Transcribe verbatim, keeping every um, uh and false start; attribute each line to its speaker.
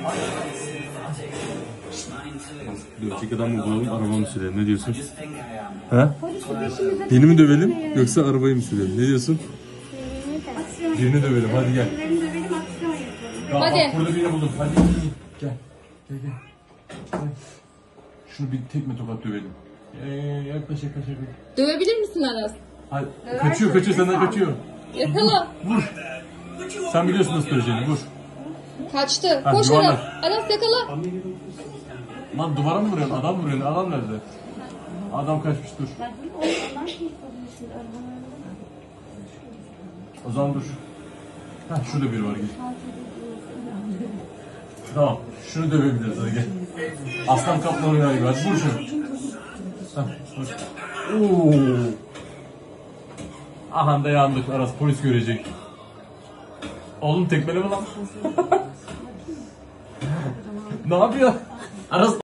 Speaker 1: Dövecek adam mı bulalım, araba mı sürelim? Ne diyorsun? He? Birini mi dövelim yoksa arabayı mı sürelim? Ne diyorsun? Birini dövelim, hadi gel. Ya
Speaker 2: Hadi.
Speaker 1: Bak burada birini buldum, hadi gel. Gel, gel, gel. Gel. Şunu bir tekme tokat dövelim. Ee, yaklaş, yaklaş, yaklaş.
Speaker 2: Dövebilir misin Aras?
Speaker 1: Hadi. Kaçıyor, kaçıyor, senden kaçıyor.
Speaker 2: Yakala.
Speaker 1: Vur. Sen biliyorsun nasıl döveceğini, vur.
Speaker 2: Kaçtı.
Speaker 1: Ha,
Speaker 2: Koş
Speaker 1: yuvarlak.
Speaker 2: Aras. Aras yakala.
Speaker 1: Lan duvara mı vuruyorsun? Adam mı vuruyorsun? Adam nerede? Adam kaçmış, dur. O zaman dur. Heh, şurada biri var, gel. Tamam, şunu dövebiliriz, hadi gel. Aslan kaplan oynar gibi, hadi vur şunu. Heh, vur. Ooo. Aha da yandık, Aras polis görecek. Oğlum tekmeleme lan. Ne yapıyor? Aras